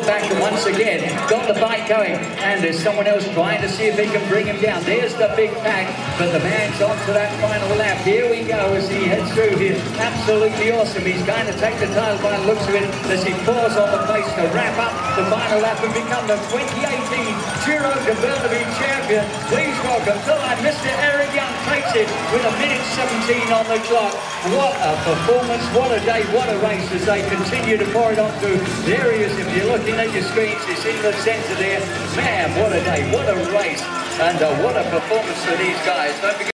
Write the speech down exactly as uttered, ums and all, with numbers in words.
back and once again got the bike going, and there's someone else trying to see if he can bring him down. There's the big pack, but the man's on to that final lap. Here we go as he heads through here. Absolutely awesome. He's going to take the title by the looks of it as he pours on the pace to wrap up the final lap and become the twenty eighteen Giro di Burnaby champion. Please welcome to line Mister Eric Young, takes it with a minute seventeen on the clock. What a performance, what a day, what a race as they continue to pour it on through. There he is, if you're looking at your screens, he's in the centre there. Man, what a day, what a race, and uh, what a performance for these guys. Don't forget